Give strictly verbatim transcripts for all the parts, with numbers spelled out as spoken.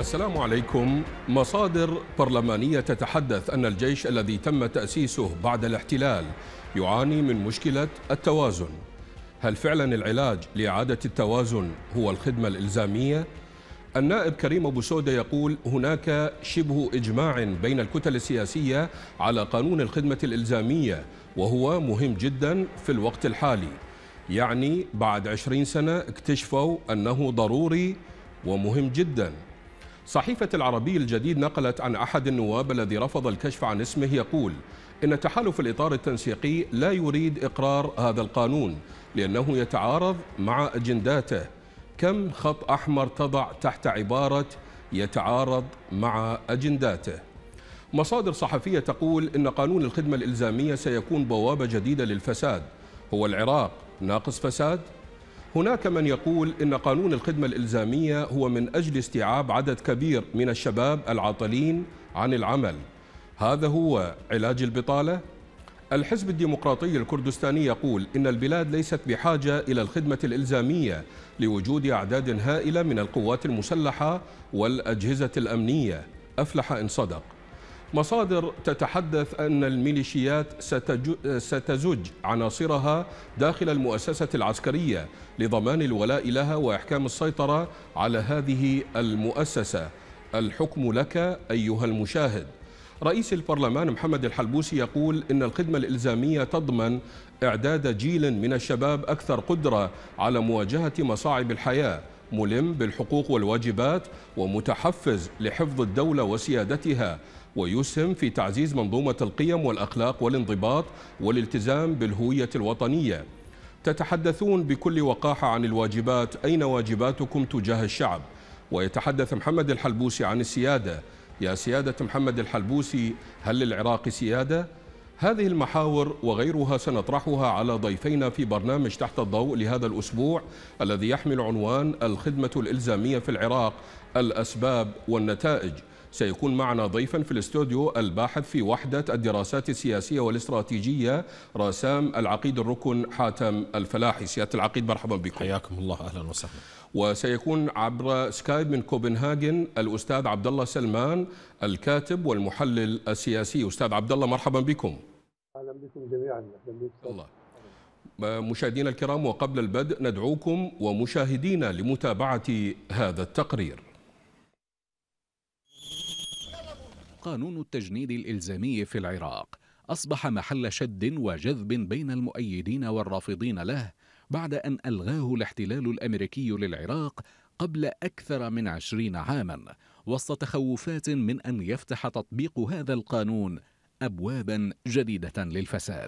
السلام عليكم. مصادر برلمانية تتحدث أن الجيش الذي تم تأسيسه بعد الاحتلال يعاني من مشكلة التوازن. هل فعلا العلاج لإعادة التوازن هو الخدمة الإلزامية؟ النائب كريم أبو سودة يقول هناك شبه إجماع بين الكتل السياسية على قانون الخدمة الإلزامية، وهو مهم جدا في الوقت الحالي. يعني بعد عشرين سنة اكتشفوا أنه ضروري ومهم جدا. صحيفة العربي الجديد نقلت عن أحد النواب الذي رفض الكشف عن اسمه يقول إن تحالف الإطار التنسيقي لا يريد إقرار هذا القانون لأنه يتعارض مع أجنداته. كم خط أحمر تضع تحت عبارة يتعارض مع أجنداته؟ مصادر صحفية تقول إن قانون الخدمة الإلزامية سيكون بوابة جديدة للفساد. هو العراق ناقص فساد؟ هناك من يقول إن قانون الخدمة الإلزامية هو من أجل استيعاب عدد كبير من الشباب العاطلين عن العمل. هذا هو علاج البطالة؟ الحزب الديمقراطي الكردستاني يقول إن البلاد ليست بحاجة إلى الخدمة الإلزامية لوجود أعداد هائلة من القوات المسلحة والأجهزة الأمنية. أفلح إن صدق. مصادر تتحدث أن الميليشيات ستزج عناصرها داخل المؤسسة العسكرية لضمان الولاء لها وإحكام السيطرة على هذه المؤسسة. الحكم لك أيها المشاهد. رئيس البرلمان محمد الحلبوسي يقول إن الخدمة الإلزامية تضمن إعداد جيل من الشباب أكثر قدرة على مواجهة مصاعب الحياة، ملم بالحقوق والواجبات ومتحفز لحفظ الدولة وسيادتها، ويسهم في تعزيز منظومة القيم والأخلاق والانضباط والالتزام بالهوية الوطنية. تتحدثون بكل وقاحة عن الواجبات، أين واجباتكم تجاه الشعب؟ ويتحدث محمد الحلبوسي عن السيادة. يا سيادة محمد الحلبوسي، هل للعراق سيادة؟ هذه المحاور وغيرها سنطرحها على ضيفينا في برنامج تحت الضوء لهذا الأسبوع الذي يحمل عنوان الخدمة الإلزامية في العراق، الأسباب والنتائج. سيكون معنا ضيفا في الاستوديو الباحث في وحدة الدراسات السياسية والاستراتيجية رسام العقيد الركن حاتم الفلاحي. سيادة العقيد مرحبا بكم. حياكم الله، أهلا وسهلا. وسيكون عبر سكايب من كوبنهاجن الأستاذ عبد الله سلمان الكاتب والمحلل السياسي. أستاذ عبد الله مرحبا بكم. أهلا بكم جميعا. أهلا بكم. الله. مشاهدينا الكرام، وقبل البدء ندعوكم ومشاهدينا لمتابعة هذا التقرير. قانون التجنيد الإلزامي في العراق أصبح محل شد وجذب بين المؤيدين والرافضين له بعد أن ألغاه الاحتلال الأمريكي للعراق قبل أكثر من عشرين عاما، وسط تخوفات من أن يفتح تطبيق هذا القانون أبوابا جديدة للفساد.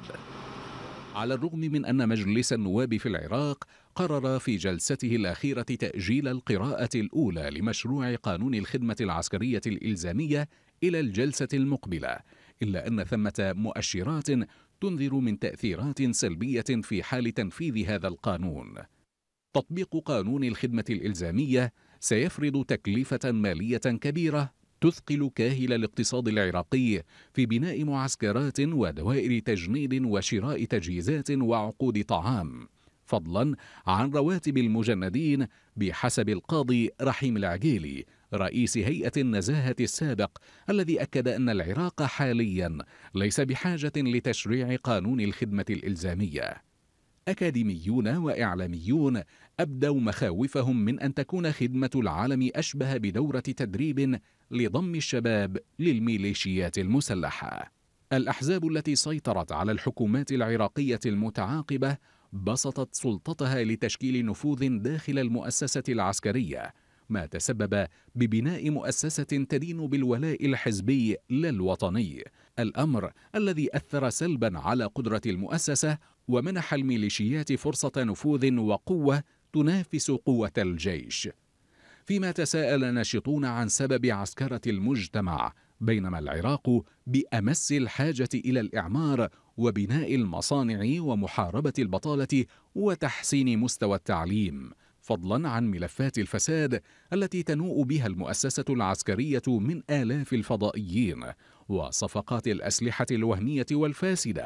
على الرغم من أن مجلس النواب في العراق قرر في جلسته الأخيرة تأجيل القراءة الأولى لمشروع قانون الخدمة العسكرية الإلزامية إلى الجلسة المقبلة، إلا أن ثمة مؤشرات تنذر من تأثيرات سلبية في حال تنفيذ هذا القانون. تطبيق قانون الخدمة الإلزامية سيفرض تكلفة مالية كبيرة تثقل كاهل الاقتصاد العراقي في بناء معسكرات ودوائر تجنيد وشراء تجهيزات وعقود طعام، فضلا عن رواتب المجندين، بحسب القاضي رحيم العقيلي رئيس هيئة النزاهة السابق، الذي أكد أن العراق حاليا ليس بحاجة لتشريع قانون الخدمة الإلزامية. أكاديميون وإعلاميون أبدوا مخاوفهم من أن تكون خدمة العالم أشبه بدورة تدريب لضم الشباب للميليشيات المسلحة. الأحزاب التي سيطرت على الحكومات العراقية المتعاقبة بسطت سلطتها لتشكيل نفوذ داخل المؤسسة العسكرية، ما تسبب ببناء مؤسسة تدين بالولاء الحزبي لا الوطني، الأمر الذي أثر سلبا على قدرة المؤسسة ومنح الميليشيات فرصة نفوذ وقوة تنافس قوة الجيش. فيما تساءل ناشطون عن سبب عسكرة المجتمع، بينما العراق بأمس الحاجة إلى الإعمار وبناء المصانع ومحاربة البطالة وتحسين مستوى التعليم، فضلا عن ملفات الفساد التي تنوء بها المؤسسة العسكرية من آلاف الفضائيين وصفقات الأسلحة الوهمية والفاسدة،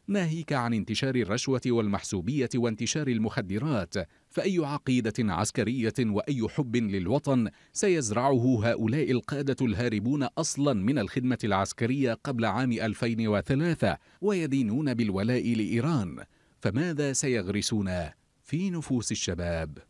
ناهيك عن انتشار الرشوة والمحسوبية وانتشار المخدرات، فأي عقيدة عسكرية وأي حب للوطن سيزرعه هؤلاء القادة الهاربون أصلا من الخدمة العسكرية قبل عام ألفين وثلاثة ويدينون بالولاء لإيران، فماذا سيغرسون في نفوس الشباب؟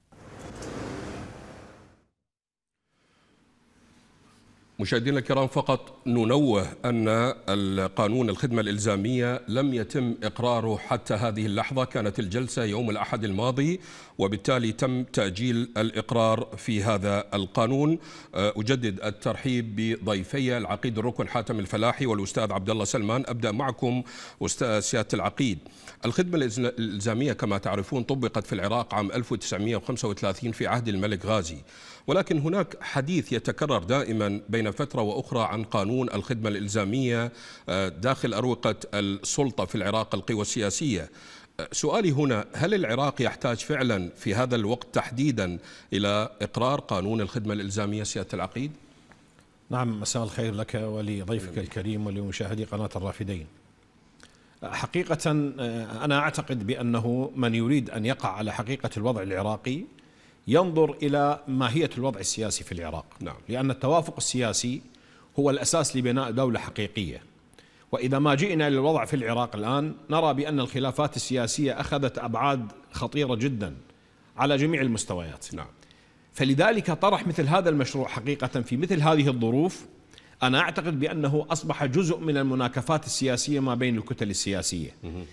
مشاهدينا الكرام، فقط ننوه أن القانون الخدمة الإلزامية لم يتم إقراره حتى هذه اللحظة. كانت الجلسة يوم الأحد الماضي وبالتالي تم تأجيل الإقرار في هذا القانون. أجدد الترحيب بضيفي العقيد الركن حاتم الفلاحي والأستاذ عبد الله سلمان. أبدأ معكم أستاذ سيادة العقيد. الخدمة الإلزامية كما تعرفون طبقت في العراق عام ألف وتسعمئة وخمسة وثلاثين في عهد الملك غازي، ولكن هناك حديث يتكرر دائما بين فترة وأخرى عن قانون الخدمة الإلزامية داخل أروقة السلطة في العراق، القوى السياسية. سؤالي هنا، هل العراق يحتاج فعلا في هذا الوقت تحديدا إلى إقرار قانون الخدمة الإلزامية سيادة العقيد؟ نعم، مساء الخير لك ولضيفك الكريم ولمشاهدي قناة الرافدين. حقيقة أنا أعتقد بأنه من يريد أن يقع على حقيقة الوضع العراقي ينظر إلى ماهية الوضع السياسي في العراق. نعم. لأن التوافق السياسي هو الأساس لبناء دولة حقيقية، وإذا ما جئنا للوضع في العراق الآن نرى بأن الخلافات السياسية أخذت أبعاد خطيرة جدا على جميع المستويات. نعم. فلذلك طرح مثل هذا المشروع حقيقة في مثل هذه الظروف أنا أعتقد بأنه أصبح جزء من المناكفات السياسية ما بين الكتل السياسية.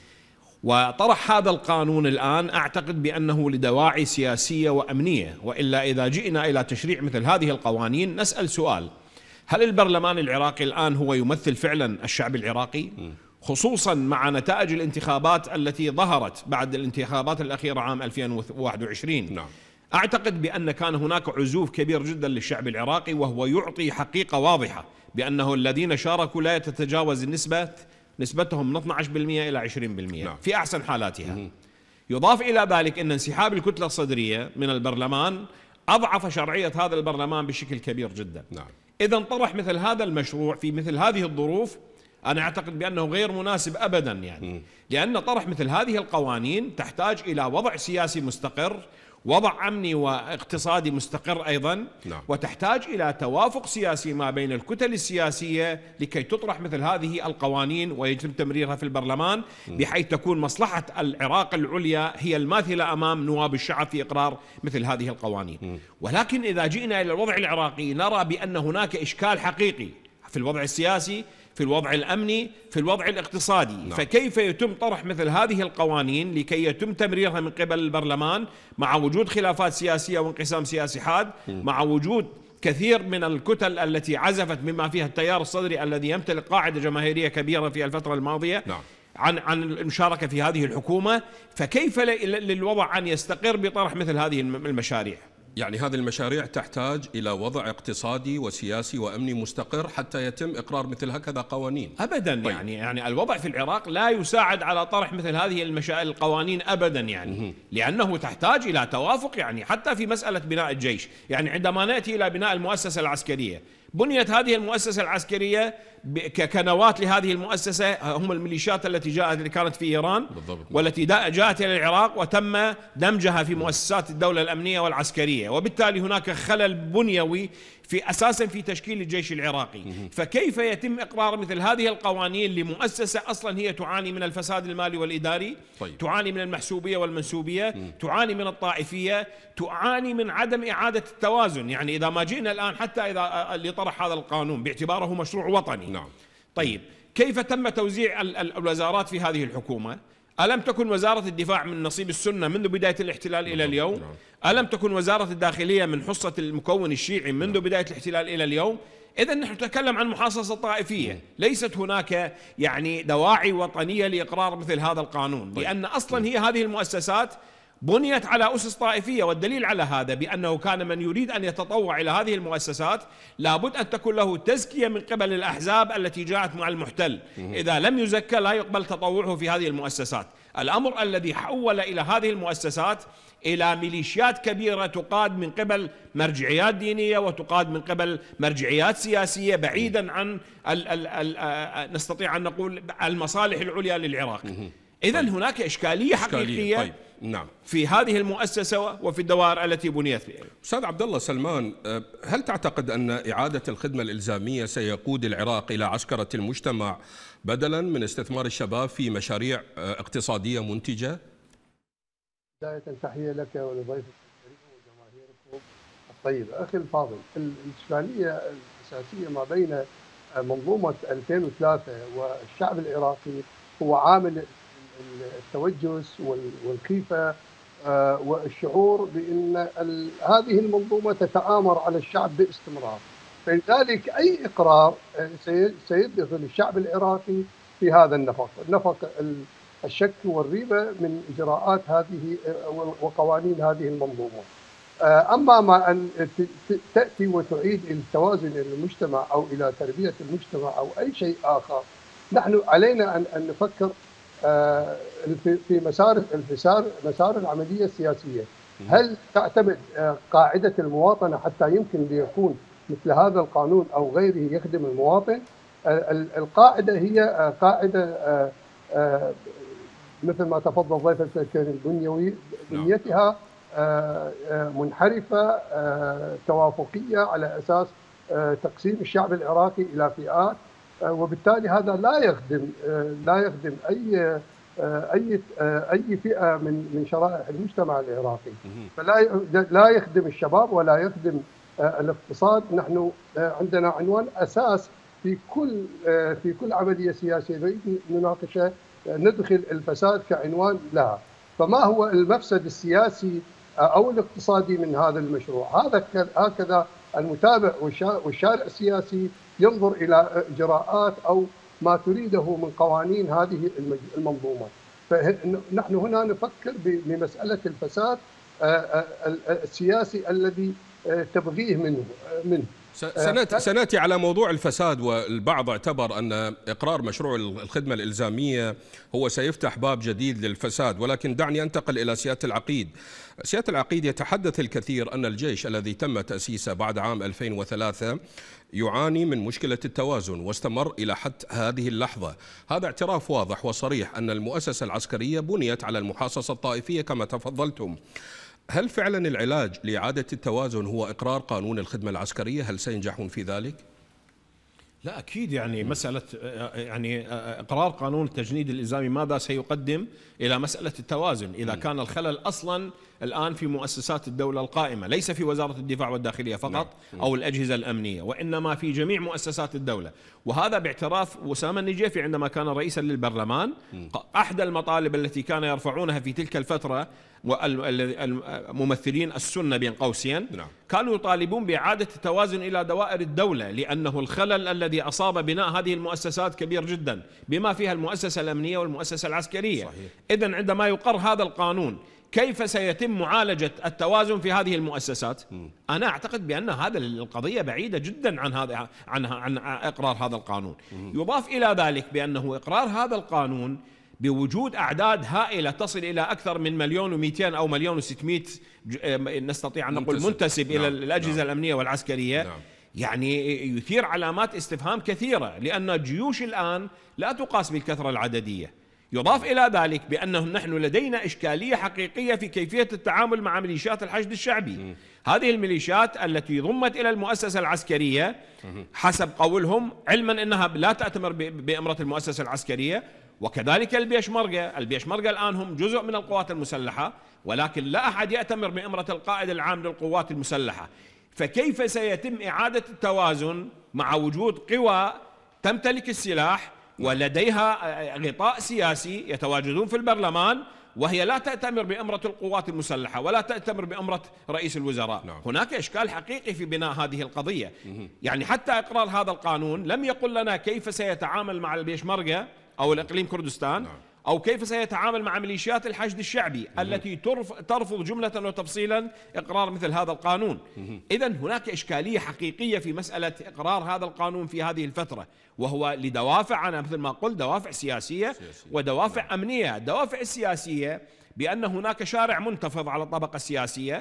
وطرح هذا القانون الآن أعتقد بأنه لدواعي سياسية وأمنية، وإلا إذا جئنا إلى تشريع مثل هذه القوانين نسأل سؤال: هل البرلمان العراقي الآن هو يمثل فعلا الشعب العراقي؟ خصوصا مع نتائج الانتخابات التي ظهرت بعد الانتخابات الأخيرة عام ألفين وواحد وعشرين. نعم. أعتقد بأن كان هناك عزوف كبير جدا للشعب العراقي، وهو يعطي حقيقة واضحة بأنه الذين شاركوا لا تتجاوز النسبة نسبتهم من اثني عشر بالمئة إلى عشرين بالمئة. نعم. في أحسن حالاتها. مم. يضاف إلى ذلك أن انسحاب الكتلة الصدرية من البرلمان أضعف شرعية هذا البرلمان بشكل كبير جدا. نعم. إذن طرح مثل هذا المشروع في مثل هذه الظروف أنا أعتقد بأنه غير مناسب أبدا، يعني م. لأن طرح مثل هذه القوانين تحتاج إلى وضع سياسي مستقر، وضع أمني واقتصادي مستقر أيضا. نعم. وتحتاج إلى توافق سياسي ما بين الكتل السياسية لكي تطرح مثل هذه القوانين ويتم تمريرها في البرلمان، م. بحيث تكون مصلحة العراق العليا هي الماثلة أمام نواب الشعب في إقرار مثل هذه القوانين. م. ولكن إذا جئنا إلى الوضع العراقي نرى بأن هناك إشكال حقيقي في الوضع السياسي، في الوضع الأمني، في الوضع الاقتصادي. نعم. فكيف يتم طرح مثل هذه القوانين لكي يتم تمريرها من قبل البرلمان مع وجود خلافات سياسية وانقسام سياسي حاد، مع وجود كثير من الكتل التي عزفت مما فيها التيار الصدري الذي يمتلك قاعدة جماهيرية كبيرة في الفترة الماضية. نعم. عن عن المشاركة في هذه الحكومة، فكيف للوضع أن يستقر بطرح مثل هذه المشاريع؟ يعني هذه المشاريع تحتاج إلى وضع اقتصادي وسياسي وأمني مستقر حتى يتم إقرار مثل هكذا قوانين. أبدا. طيب. يعني يعني الوضع في العراق لا يساعد على طرح مثل هذه المشا... القوانين أبدا، يعني مه. لأنه تحتاج إلى توافق، يعني حتى في مسألة بناء الجيش. يعني عندما نأتي إلى بناء المؤسسة العسكرية، بنيت هذه المؤسسة العسكرية كنواة لهذه المؤسسة هم الميليشيات التي جاءت اللي كانت في إيران. بالضبط. والتي جاءت إلى العراق وتم دمجها في مؤسسات الدولة الأمنية والعسكرية، وبالتالي هناك خلل بنيوي في أساسا في تشكيل الجيش العراقي. فكيف يتم إقرار مثل هذه القوانين لمؤسسة أصلا هي تعاني من الفساد المالي والإداري؟ طيب. تعاني من المحسوبية والمنسوبية، م. تعاني من الطائفية، تعاني من عدم إعادة التوازن. يعني إذا ما جئنا الآن حتى إذا اللي طرح هذا القانون باعتباره مشروع وطني. نعم. طيب كيف تم توزيع الوزارات في هذه الحكومة؟ ألم تكن وزارة الدفاع من نصيب السنة منذ بداية الاحتلال إلى اليوم؟ ألم تكن وزارة الداخلية من حصة المكون الشيعي منذ بداية الاحتلال إلى اليوم؟ إذن نحن نتكلم عن محاصصة طائفية، ليست هناك يعني دواعي وطنية لإقرار مثل هذا القانون. لأن أصلا هي هذه المؤسسات بنيت على أسس طائفية، والدليل على هذا بأنه كان من يريد أن يتطوع إلى هذه المؤسسات لابد أن تكون له تزكية من قبل الأحزاب التي جاءت مع المحتل. إذا لم يزكى لا يقبل تطوعه في هذه المؤسسات. الأمر الذي حول إلى هذه المؤسسات إلى ميليشيات كبيرة تقاد من قبل مرجعيات دينية وتقاد من قبل مرجعيات سياسية بعيدا عن ال ال ال نستطيع أن نقول المصالح العليا للعراق. إذن هناك إشكالية حقيقية طيب. نعم. في هذه المؤسسة وفي الدوائر التي بنيت فيها. أستاذ عبد الله سلمان، هل تعتقد أن إعادة الخدمة الإلزامية سيقود العراق إلى عسكرة المجتمع بدلا من استثمار الشباب في مشاريع اقتصادية منتجة؟ بداية تحية لك ولضيفك الكريم وجماهيركم الطيبة. أخي الفاضل، الإشكالية الأساسية ما بين منظومة ألفين وثلاثة والشعب العراقي هو عامل التوجس والخيفة والشعور بأن هذه المنظومة تتآمر على الشعب باستمرار، فلذلك أي إقرار سيدخل الشعب العراقي في هذا النفق، نفق الشك والريبة من إجراءات هذه وقوانين هذه المنظومة. أما ما أن تأتي وتعيد التوازن إلى المجتمع أو إلى تربية المجتمع أو أي شيء آخر، نحن علينا أن نفكر في مسار الفسار مسار العملية السياسية. هل تعتمد قاعدة المواطنة حتى يمكن ليكون مثل هذا القانون أو غيره يخدم المواطن؟ القاعدة هي قاعدة مثل ما تفضل ضيفك الكريم البنيوي، بنيتها منحرفة توافقية على أساس تقسيم الشعب العراقي إلى فئات، وبالتالي هذا لا يخدم لا يخدم اي اي اي فئه من من شرائح المجتمع العراقي، فلا لا يخدم الشباب ولا يخدم الاقتصاد. نحن عندنا عنوان اساس في كل في كل عمليه سياسيه نريد نناقشها، ندخل الفساد كعنوان لها. فما هو المفسد السياسي او الاقتصادي من هذا المشروع؟ هذا هكذا المتابع والشارع السياسي ينظر إلى إجراءات أو ما تريده من قوانين هذه المنظومة. فنحن هنا نفكر بمسألة الفساد السياسي الذي تبغيه منه منه سنأتي على موضوع الفساد، والبعض اعتبر أن إقرار مشروع الخدمة الإلزامية هو سيفتح باب جديد للفساد، ولكن دعني أنتقل إلى سيادة العقيد. سيادة العقيد، يتحدث الكثير أن الجيش الذي تم تأسيسه بعد عام ألفين وثلاثة يعاني من مشكلة التوازن واستمر إلى حتى هذه اللحظة. هذا اعتراف واضح وصريح أن المؤسسة العسكرية بنيت على المحاصصة الطائفية كما تفضلتم. هل فعلا العلاج لإعادة التوازن هو إقرار قانون الخدمة العسكرية؟ هل سينجحون في ذلك؟ لا أكيد، يعني مسألة يعني إقرار قانون التجنيد الإلزامي ماذا سيقدم إلى مسألة التوازن إذا كان الخلل أصلا الآن في مؤسسات الدولة القائمة، ليس في وزارة الدفاع والداخلية فقط أو الأجهزة الأمنية، وإنما في جميع مؤسسات الدولة. وهذا باعتراف أسامة النجيفي عندما كان رئيسا للبرلمان، أحد المطالب التي كان يرفعونها في تلك الفترة والممثلين السنة بين قوسين كانوا يطالبون بإعادة التوازن إلى دوائر الدولة، لأنه الخلل الذي أصاب بناء هذه المؤسسات كبير جدا بما فيها المؤسسة الأمنية والمؤسسة العسكرية. إذن عندما يقر هذا القانون كيف سيتم معالجة التوازن في هذه المؤسسات؟ أنا أعتقد بأن هذا القضية بعيدة جدا عن هذا عن عن إقرار هذا القانون. يضاف إلى ذلك بأنه إقرار هذا القانون بوجود أعداد هائلة تصل إلى أكثر من مليون ومئتين أو مليون وستمئة نستطيع أن نقول منتسب إلى الأجهزة الأمنية والعسكرية، يعني يثير علامات استفهام كثيرة، لأن الجيوش الآن لا تقاس بالكثرة العددية. يضاف إلى ذلك بأنه نحن لدينا إشكالية حقيقية في كيفية التعامل مع ميليشيات الحشد الشعبي. هذه الميليشيات التي ضمت إلى المؤسسة العسكرية حسب قولهم، علما أنها لا تأتمر بأمرة المؤسسة العسكرية، وكذلك البيشمركة. البيشمركة الآن هم جزء من القوات المسلحة، ولكن لا أحد يأتمر بأمرة القائد العام للقوات المسلحة. فكيف سيتم إعادة التوازن مع وجود قوى تمتلك السلاح ولديها غطاء سياسي يتواجدون في البرلمان وهي لا تأتمر بأمرة القوات المسلحة ولا تأتمر بأمرة رئيس الوزراء؟ نعم. هناك إشكال حقيقي في بناء هذه القضية. يعني حتى إقرار هذا القانون لم يقل لنا كيف سيتعامل مع البيشمركة أو الإقليم كردستان. نعم. أو كيف سيتعامل مع ميليشيات الحشد الشعبي التي ترفض جملة وتفصيلا إقرار مثل هذا القانون. إذن هناك إشكالية حقيقية في مسألة إقرار هذا القانون في هذه الفترة، وهو لدوافع، أنا مثل ما قلت، دوافع سياسية ودوافع أمنية. الدوافع السياسية بأن هناك شارع منتفض على الطبقة السياسية،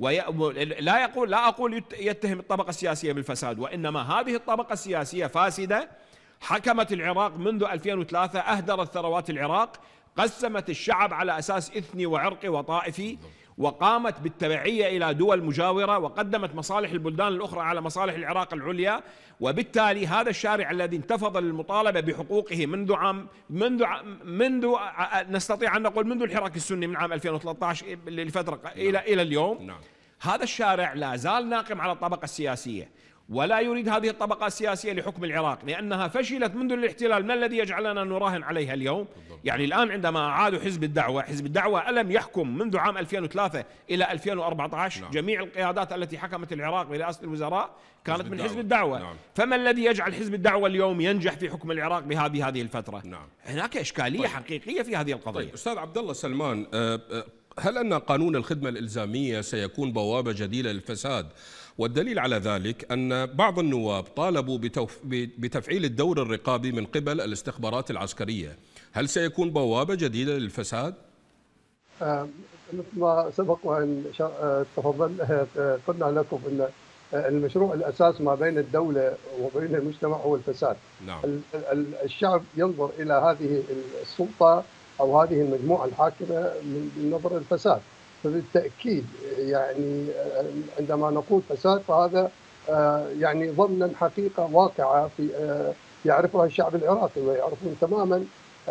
ولا يقول لا أقول يتهم الطبقة السياسية بالفساد، وإنما هذه الطبقة السياسية فاسدة، حكمت العراق منذ ألفين وثلاثة، أهدرت ثروات العراق، قسمت الشعب على أساس إثني وعرقي وطائفي، وقامت بالتبعية إلى دول مجاورة، وقدمت مصالح البلدان الأخرى على مصالح العراق العليا. وبالتالي هذا الشارع الذي انتفض للمطالبة بحقوقه منذ عام منذ عام منذ نستطيع أن نقول منذ الحراك السني من عام ألفين وثلاثة عشر لفترة إلى إلى اليوم، نعم. هذا الشارع لا زال ناقم على الطبقة السياسية، ولا يريد هذه الطبقة السياسية لحكم العراق، لأنها فشلت منذ الاحتلال. ما الذي يجعلنا نراهن عليها اليوم؟ يعني الآن عندما أعادوا حزب الدعوة، حزب الدعوة ألم يحكم منذ عام ألفين وثلاثة إلى ألفين وأربعة عشر؟ نعم. جميع القيادات التي حكمت العراق برئاسة الوزراء كانت من حزب الدعوة. نعم. فما الذي يجعل حزب الدعوة اليوم ينجح في حكم العراق بهذه هذه الفترة؟ نعم. هناك إشكالية طيب. حقيقية في هذه القضية. طيب أستاذ عبد الله سلمان، هل أن قانون الخدمة الإلزامية سيكون بوابة جديدة للفساد؟ والدليل على ذلك أن بعض النواب طالبوا بتفعيل الدور الرقابي من قبل الاستخبارات العسكرية. هل سيكون بوابة جديدة للفساد؟ آه مثل ما سبق وأن تفضل قلنا لكم أن المشروع الأساس ما بين الدولة وبين المجتمع هو الفساد. نعم. الشعب ينظر إلى هذه السلطة أو هذه المجموعة الحاكمة من نظر الفساد، فبالتأكيد يعني عندما نقول فساد فهذا يعني ضمنا حقيقة واقعة في يعرفها الشعب العراقي ويعرفون تماما.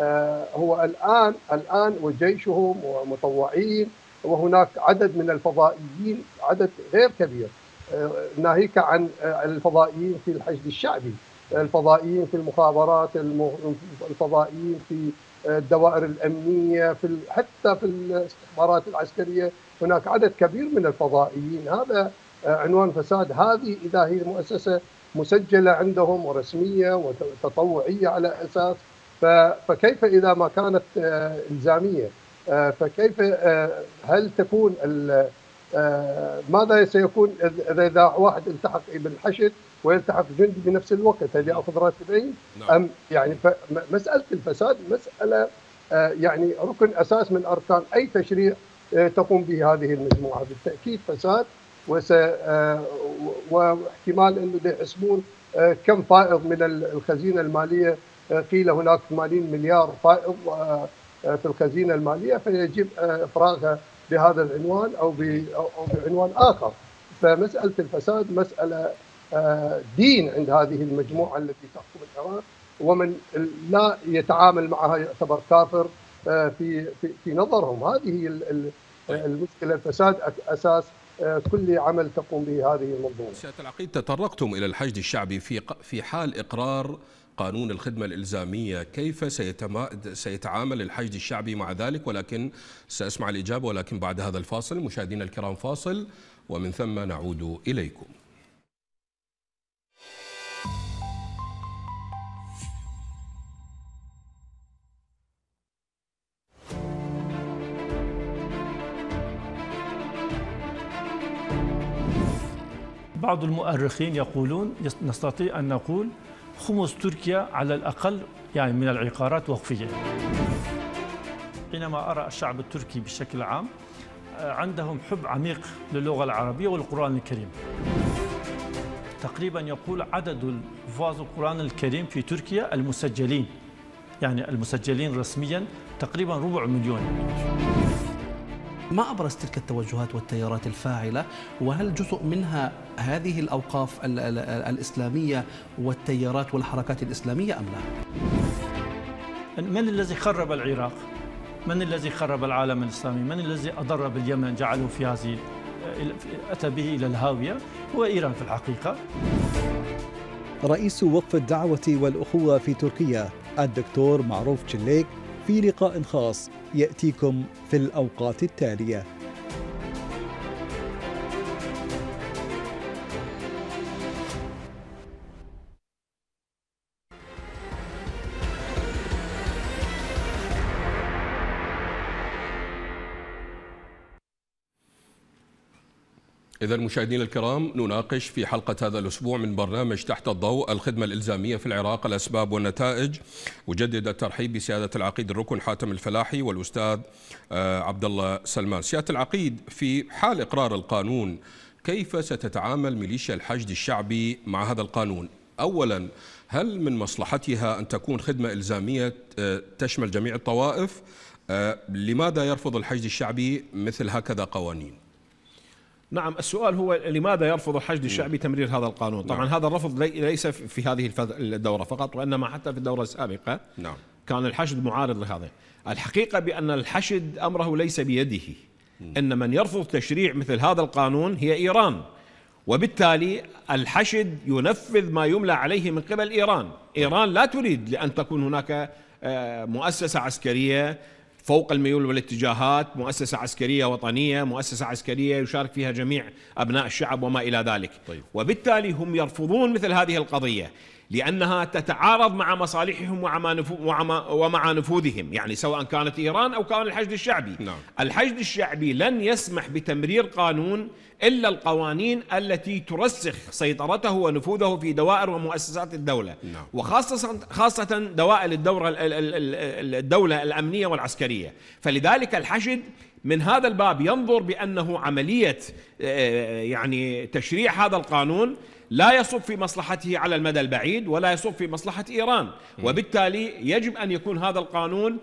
هو الآن الآن وجيشهم ومطوعين، وهناك عدد من الفضائيين، عدد غير كبير، ناهيك عن الفضائيين في الحشد الشعبي، الفضائيين في المخابرات، الفضائيين في الدوائر الأمنية، في حتى في الاستخبارات العسكرية هناك عدد كبير من الفضائيين. هذا عنوان فساد. هذه إذا هي المؤسسة مسجلة عندهم ورسمية وتطوعية على أساس، فكيف إذا ما كانت إلزامية؟ فكيف هل تكون ماذا سيكون إذا واحد التحق بالحشد ويلتحق جندي بنفس الوقت؟ هل يأخذ راتبين؟ أم يعني مسألة الفساد مسألة يعني ركن أساس من أركان أي تشريع تقوم به هذه المجموعة. بالتأكيد فساد، واحتمال أنه يحسبون كم فائض من الخزينة المالية. قيل هناك ثمانين مليار فائض في الخزينة المالية، فيجب إفراغها بهذا العنوان أو بعنوان آخر. فمسألة الفساد مسألة دين عند هذه المجموعة التي تحكم العراق، ومن لا يتعامل معها يعتبر كافر في في في نظرهم. هذه المشكلة. الفساد أساس كل عمل تقوم به هذه المنظومة. سيادة العقيد، تطرقتم إلى الحشد الشعبي في في حال إقرار قانون الخدمة الإلزامية، كيف سيتعامل الحشد الشعبي مع ذلك؟ ولكن سأسمع الإجابة ولكن بعد هذا الفاصل. مشاهدينا الكرام، فاصل ومن ثم نعود إليكم. بعض المؤرخين يقولون نستطيع أن نقول خمس تركيا على الأقل يعني من العقارات وقفية. حينما أرى الشعب التركي بشكل عام عندهم حب عميق للغة العربية والقرآن الكريم. تقريبا يقول عدد حفاظ القرآن الكريم في تركيا المسجلين، يعني المسجلين رسميا تقريبا ربع مليون. ما أبرز تلك التوجهات والتيارات الفاعلة؟ وهل جزء منها هذه الأوقاف الإسلامية والتيارات والحركات الإسلامية أم لا؟ من الذي خرب العراق؟ من الذي خرب العالم الإسلامي؟ من الذي أضر باليمن جعله في هذه أتى به إلى الهاوية؟ هو إيران في الحقيقة. رئيس وقف الدعوة والأخوة في تركيا الدكتور معروف تشليك في لقاء خاص يأتيكم في الأوقات التالية. إذا مشاهدينا الكرام، نناقش في حلقة هذا الأسبوع من برنامج تحت الضوء الخدمة الإلزامية في العراق، الأسباب والنتائج. أجدد الترحيب بسيادة العقيد الركن حاتم الفلاحي والأستاذ عبد الله سلمان. سيادة العقيد، في حال إقرار القانون كيف ستتعامل ميليشيا الحشد الشعبي مع هذا القانون؟ أولا، هل من مصلحتها أن تكون خدمة إلزامية تشمل جميع الطوائف؟ لماذا يرفض الحشد الشعبي مثل هكذا قوانين؟ نعم، السؤال هو لماذا يرفض الحشد الشعبي تمرير هذا القانون؟ طبعا نعم. هذا الرفض ليس في هذه الدورة فقط، وإنما حتى في الدورة السابقة نعم. كان الحشد معارض لهذا. الحقيقة بأن الحشد أمره ليس بيده، إن من يرفض تشريع مثل هذا القانون هي إيران، وبالتالي الحشد ينفذ ما يملى عليه من قبل إيران. إيران لا تريد لأن تكون هناك مؤسسة عسكرية فوق الميول والاتجاهات، مؤسسة عسكرية وطنية، مؤسسة عسكرية يشارك فيها جميع أبناء الشعب وما إلى ذلك. طيب. وبالتالي هم يرفضون مثل هذه القضية لأنها تتعارض مع مصالحهم ومع نفوذهم، يعني سواء كانت إيران أو كان الحشد الشعبي. نعم. الحشد الشعبي لن يسمح بتمرير قانون إلا القوانين التي ترسخ سيطرته ونفوذه في دوائر ومؤسسات الدولة. نعم. وخاصة خاصة دوائر الدولة الدولة الأمنية والعسكرية. فلذلك الحشد من هذا الباب ينظر بأنه عملية يعني تشريع هذا القانون لا يصب في مصلحته على المدى البعيد ولا يصب في مصلحة إيران، وبالتالي يجب أن يكون هذا القانون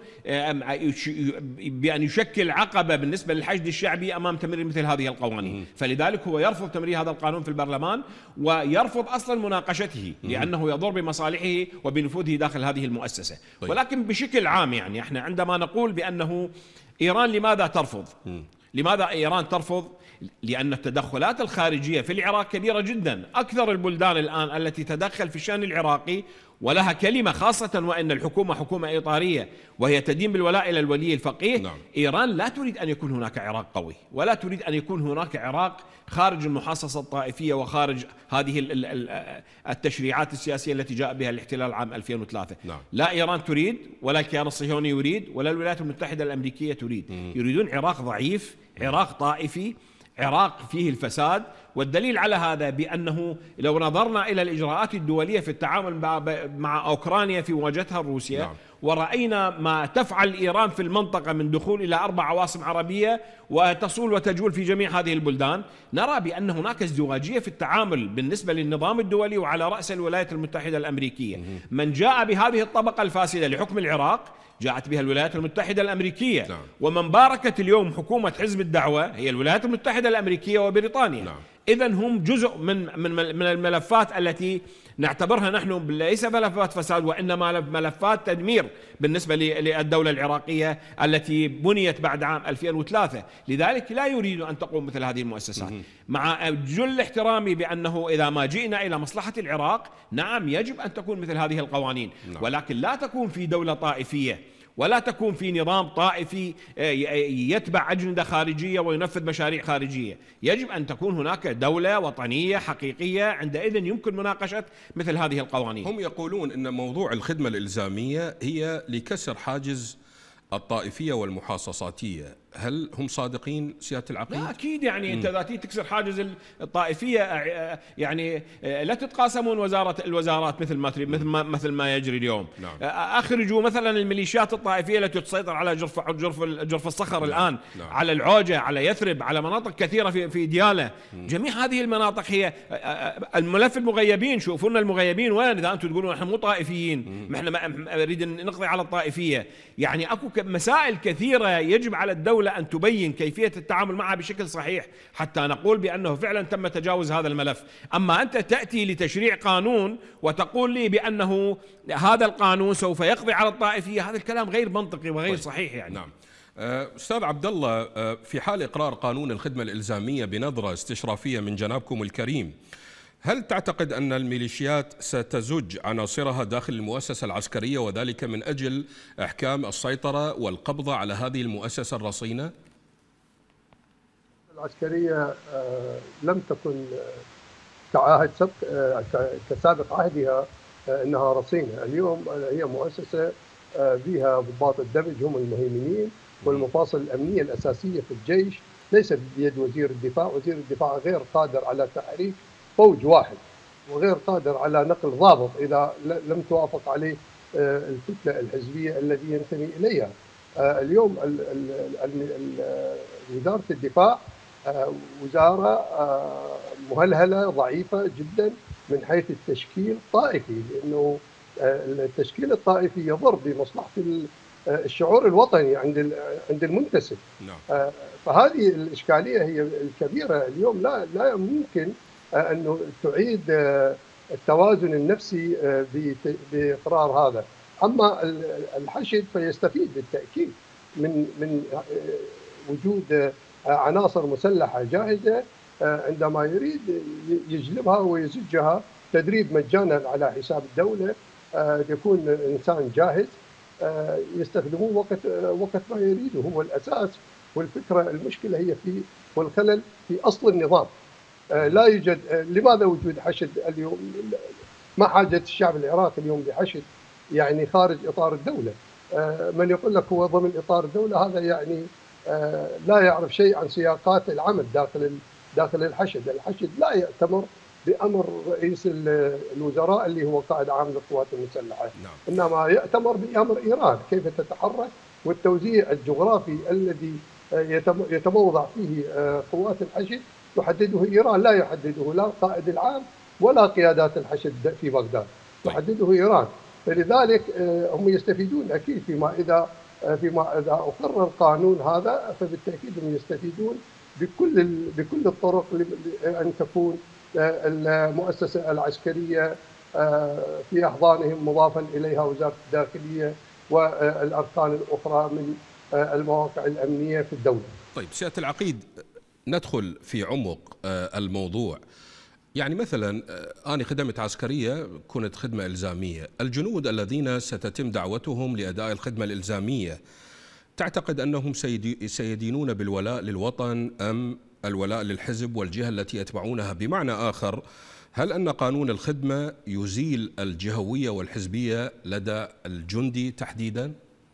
بأن يشكل عقبة بالنسبة للحشد الشعبي أمام تمرير مثل هذه القوانين. فلذلك هو يرفض تمرير هذا القانون في البرلمان، ويرفض أصلا مناقشته لأنه يضر بمصالحه وبنفوذه داخل هذه المؤسسة. ولكن بشكل عام يعني احنا عندما نقول بأنه إيران لماذا ترفض؟ لماذا إيران ترفض؟ لأن التدخلات الخارجية في العراق كبيرة جدا. أكثر البلدان الآن التي تدخل في الشأن العراقي ولها كلمة، خاصة وأن الحكومة حكومة إطارية وهي تدين بالولاء إلى الولي الفقيه. نعم. إيران لا تريد أن يكون هناك عراق قوي، ولا تريد أن يكون هناك عراق خارج المحاصصة الطائفية وخارج هذه التشريعات السياسية التي جاء بها الاحتلال عام ألفين وثلاثة. نعم. لا إيران تريد، ولا الكيان الصهيوني يريد، ولا الولايات المتحدة الأمريكية تريد. مم. يريدون عراق ضعيف، عراق طائفي، عراق فيه الفساد. والدليل على هذا بأنه لو نظرنا إلى الإجراءات الدولية في التعامل مع أوكرانيا في مواجهتها الروسية، نعم. ورأينا ما تفعل إيران في المنطقة من دخول إلى أربع عواصم عربية وتصول وتجول في جميع هذه البلدان، نرى بأن هناك ازدواجية في التعامل بالنسبة للنظام الدولي وعلى رأس الولايات المتحدة الأمريكية. من جاء بهذه الطبقة الفاسدة لحكم العراق جاءت بها الولايات المتحدة الأمريكية. نعم. ومن باركت اليوم حكومة حزب الدعوة هي الولايات المتحدة الأمريكية وبريطانيا. نعم. إذن هم جزء من من من الملفات التي نعتبرها نحن ليس ملفات فساد، وإنما ملفات تدمير بالنسبة للدولة العراقية التي بنيت بعد عام ألفين وثلاثة. لذلك لا يريد أن تقوم مثل هذه المؤسسات. مع جل احترامي بأنه إذا ما جئنا إلى مصلحة العراق، نعم يجب أن تكون مثل هذه القوانين، ولكن لا تكون في دولة طائفية، ولا تكون في نظام طائفي يتبع أجندة خارجية وينفذ مشاريع خارجية. يجب أن تكون هناك دولة وطنية حقيقية، عندئذ يمكن مناقشة مثل هذه القوانين. هم يقولون أن موضوع الخدمة الإلزامية هي لكسر حاجز الطائفية والمحاصصاتية. هل هم صادقين سيادة العقيد؟ لا أكيد، يعني أنت إذا تكسر حاجز الطائفية يعني لا تتقاسمون وزارة الوزارات مثل ما مثل ما مثل ما يجري اليوم. نعم. أخرجوا مثلا الميليشيات الطائفية التي تسيطر على جرف جرف جرف الصخر. نعم. الآن. نعم. على العوجة، على يثرب، على مناطق كثيرة في في ديالى. م. جميع هذه المناطق هي الملف المغيبين. شوفوا لنا المغيبين وين إذا أنتم تقولون نحن مو طائفيين، ما احنا نريد نقضي على الطائفية. يعني أكو مسائل كثيرة يجب على الدولة أن تبين كيفية التعامل معها بشكل صحيح حتى نقول بأنه فعلا تم تجاوز هذا الملف. أما أنت تأتي لتشريع قانون وتقول لي بأنه هذا القانون سوف يقضي على الطائفية، هذا الكلام غير منطقي وغير صحيح. يعني نعم. أستاذ عبد الله، في حال إقرار قانون الخدمة الإلزامية بنظرة استشرافية من جنابكم الكريم، هل تعتقد أن الميليشيات ستزج عناصرها داخل المؤسسة العسكرية، وذلك من أجل إحكام السيطرة والقبضة على هذه المؤسسة الرصينة؟ العسكرية لم تكن كعهد سبق كسابق عهدها أنها رصينة. اليوم هي مؤسسة بها ضباط الدمج هم المهيمنين والمفاصل الأمنية الأساسية في الجيش ليس بيد وزير الدفاع. وزير الدفاع غير قادر على تحريك فوج واحد، وغير قادر على نقل ضابط إذا لم توافق عليه الكتلة الحزبية التي ينتمي إليها. اليوم وزارة الدفاع وزارة مهلهلة ضعيفة جدا من حيث التشكيل الطائفي، لأنه التشكيل الطائفي يضر بمصلحة الشعور الوطني عند عند المنتسب. نعم. فهذه الإشكالية هي الكبيرة اليوم. لا لا يمكن أنه تعيد التوازن النفسي بإقرار هذا. أما الحشد فيستفيد بالتأكيد من من وجود عناصر مسلحة جاهزة، عندما يريد يجلبها ويزجها تدريب مجانا على حساب الدولة، يكون إنسان جاهز يستخدموه وقت وقت ما يريده. هو الأساس والفكرة. المشكلة هي في والخلل في أصل النظام. لا يوجد. لماذا وجود حشد اليوم؟ ما حاجة الشعب العراقي اليوم لحشد يعني خارج إطار الدولة. من يقول لك هو ضمن إطار الدولة هذا يعني لا يعرف شيء عن سياقات العمل داخل داخل الحشد. الحشد لا يأتمر بأمر رئيس الوزراء اللي هو قائد عام للقوات المسلحة. نعم. إنما يأتمر بأمر إيران كيف تتحرك، والتوزيع الجغرافي الذي يتموضع فيه قوات الحشد تحدده إيران، لا يحدده لا القائد العام ولا قيادات الحشد في بغداد، تحدده إيران. فلذلك هم يستفيدون أكيد فيما إذا فيما إذا أقر القانون هذا، فبالتأكيد هم يستفيدون بكل بكل الطرق أن تكون المؤسسة العسكرية في أحضانهم، مضافا إليها وزارة الداخلية والأركان الأخرى من المواقع الأمنية في الدولة. طيب سيادة العقيد، ندخل في عمق الموضوع. يعني مثلا أنا خدمت عسكرية، كنت خدمة إلزامية. الجنود الذين ستتم دعوتهم لأداء الخدمة الإلزامية تعتقد أنهم سيدينون بالولاء للوطن أم الولاء للحزب والجهة التي يتبعونها؟ بمعنى آخر، هل أن قانون الخدمة يزيل الجهوية والحزبية لدى الجندي تحديدا؟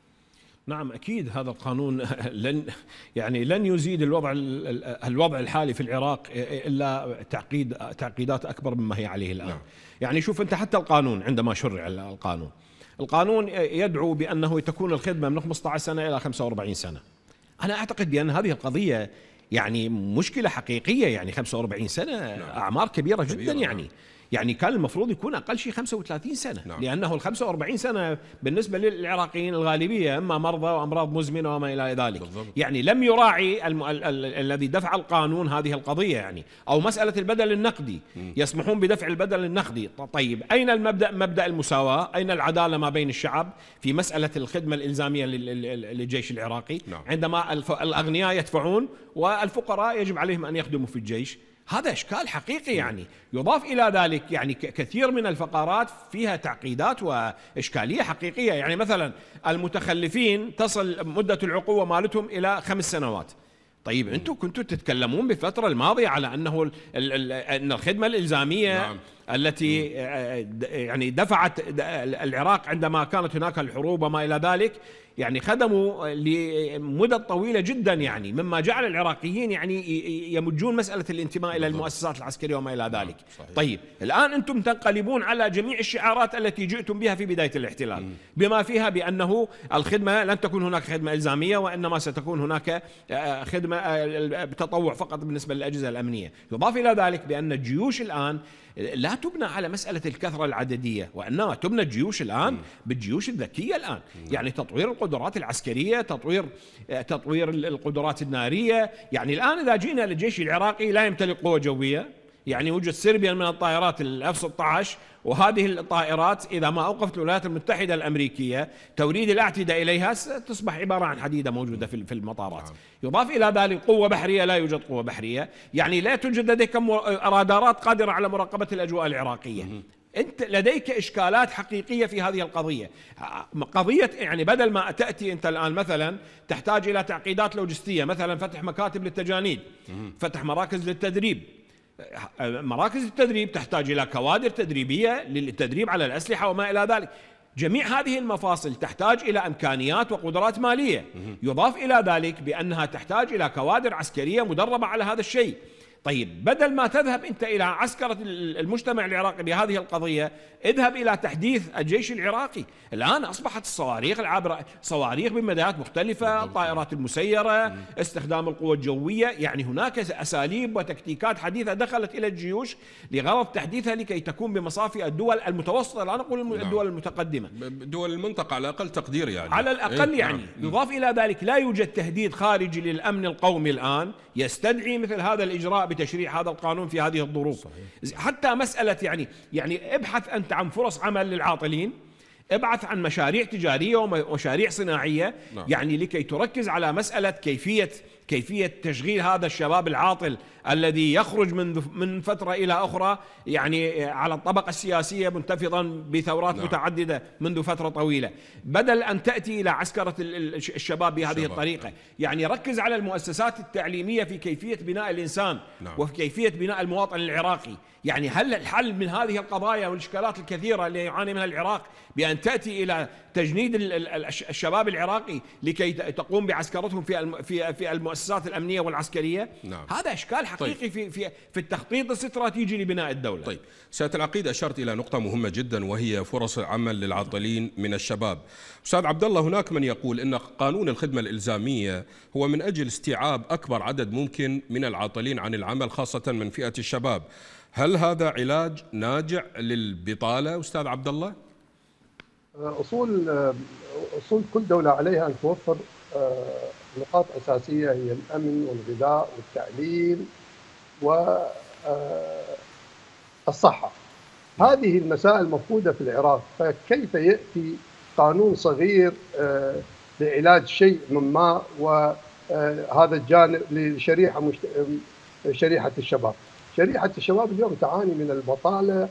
نعم أكيد هذا القانون لن يعني لن يزيد الوضع الوضع الحالي في العراق إلا تعقيد تعقيدات أكبر مما هي عليه الآن. نعم. يعني شوف أنت، حتى القانون عندما شرع القانون القانون يدعو بأنه تكون الخدمة من خمسة عشر سنة إلى خمسة وأربعين سنة. أنا أعتقد بأن هذه القضية يعني مشكلة حقيقية. يعني خمسة وأربعين سنة نعم. أعمار كبيرة جدا. كبيرة يعني نعم. يعني كان المفروض يكون أقل شيء خمسة وثلاثين سنة. نعم. لأنه ال خمسة وأربعين سنة بالنسبة للعراقيين الغالبية إما مرضى وأمراض مزمنة وما إلى ذلك. بالضبط. يعني لم يراعي الم... ال... ال... الذي دفع القانون هذه القضية. يعني أو مسألة البدل النقدي. م. يسمحون بدفع البدل النقدي. طيب أين المبدأ مبدأ المساواة؟ أين العدالة ما بين الشعب في مسألة الخدمة الإلزامية للجيش العراقي؟ نعم. عندما الف... الأغنياء يدفعون والفقراء يجب عليهم أن يخدموا في الجيش. هذا إشكال حقيقي. يعني يضاف إلى ذلك يعني كثير من الفقرات فيها تعقيدات وإشكالية حقيقية. يعني مثلا المتخلفين تصل مدة العقوبة مالتهم إلى خمس سنوات. طيب أنتم كنتوا تتكلمون بالفترة الماضية على أنه أن الخدمة الإلزامية نعم. التي يعني دفعت العراق عندما كانت هناك الحروب وما إلى ذلك، يعني خدموا لمدة طويلة جدا، يعني مما جعل العراقيين يعني يمجون مسألة الانتماء إلى المؤسسات العسكرية وما إلى ذلك. صحيح. طيب الآن أنتم تنقلبون على جميع الشعارات التي جئتم بها في بداية الاحتلال، بما فيها بأنه الخدمة لن تكون هناك خدمة إلزامية، وإنما ستكون هناك خدمة بتطوع فقط بالنسبة للأجهزة الأمنية. يضاف إلى ذلك بأن الجيوش الآن لا تبنى على مسألة الكثرة العددية، وإنما تبنى الجيوش الآن بالجيوش الذكية الآن. يعني تطوير القدرات العسكرية، تطوير تطوير القدرات النارية. يعني الآن إذا جينا للجيش العراقي لا يمتلك قوة جوية، يعني وجد سربيا من الطائرات الإف ستة عشر، وهذه الطائرات إذا ما أوقفت الولايات المتحدة الأمريكية توريد الأعتدة إليها تصبح عبارة عن حديدة موجودة في المطارات. يضاف إلى ذلك قوة بحرية، لا يوجد قوة بحرية. يعني لا توجد لديك رادارات قادرة على مراقبة الأجواء العراقية. أنت لديك إشكالات حقيقية في هذه القضية. قضية يعني بدل ما تأتي أنت الآن مثلا تحتاج إلى تعقيدات لوجستية، مثلا فتح مكاتب للتجانيد، فتح مراكز للتدريب. مراكز التدريب تحتاج إلى كوادر تدريبية للتدريب على الأسلحة وما إلى ذلك. جميع هذه المفاصل تحتاج إلى إمكانيات وقدرات مالية، يضاف إلى ذلك بأنها تحتاج إلى كوادر عسكرية مدربة على هذا الشيء. طيب بدل ما تذهب أنت إلى عسكرة المجتمع العراقي بهذه القضية، اذهب إلى تحديث الجيش العراقي. الآن أصبحت الصواريخ العابرة صواريخ بمدارات مختلفة، الطائرات المسيرة، استخدام القوى الجوية، يعني هناك أساليب وتكتيكات حديثة دخلت إلى الجيوش لغرض تحديثها لكي تكون بمصافي الدول المتوسطة، لا نقول الدول المتقدمة، دول المنطقة على أقل تقدير يعني. على الأقل يعني. نعم. يضاف إلى ذلك لا يوجد تهديد خارجي للأمن القومي الآن يستدعي مثل هذا الإجراء بتشريع هذا القانون في هذه الظروف. صحيح. حتى مسألة يعني يعني ابحث أنت عن فرص عمل للعاطلين، ابحث عن مشاريع تجارية ومشاريع صناعية. نعم. يعني لكي تركز على مسألة كيفية كيفية تشغيل هذا الشباب العاطل الذي يخرج من من فترة إلى أخرى يعني على الطبقة السياسية منتفضا بثورات نعم. متعددة منذ فترة طويلة، بدل أن تأتي إلى عسكرة الشباب بهذه شباب. الطريقة. يعني ركز على المؤسسات التعليمية في كيفية بناء الإنسان نعم. وفي كيفية بناء المواطن العراقي. يعني هل الحل من هذه القضايا والإشكالات الكثيرة اللي يعاني منها العراق بأن تأتي إلى تجنيد الشباب العراقي لكي تقوم بعسكرتهم في في في المؤسسات الأمنية والعسكرية؟ نعم. هذا إشكال حقيقي طيب. في في في التخطيط الاستراتيجي لبناء الدولة. طيب سيادة العقيد، أشرت إلى نقطة مهمة جدا وهي فرص العمل للعاطلين من الشباب. أستاذ عبد الله، هناك من يقول إن قانون الخدمة الإلزامية هو من أجل استيعاب أكبر عدد ممكن من العاطلين عن العمل خاصة من فئة الشباب. هل هذا علاج ناجع للبطالة أستاذ عبد الله؟ أصول أصول كل دولة عليها أن توفر نقاط أساسية هي الأمن والغذاء والتعليم والصحة. هذه المسائل مفقودة في العراق، فكيف يأتي قانون صغير لعلاج شيء مما وهذا الجانب لشريحة مشت... شريحة الشباب. شريحة الشباب اليوم تعاني من البطالة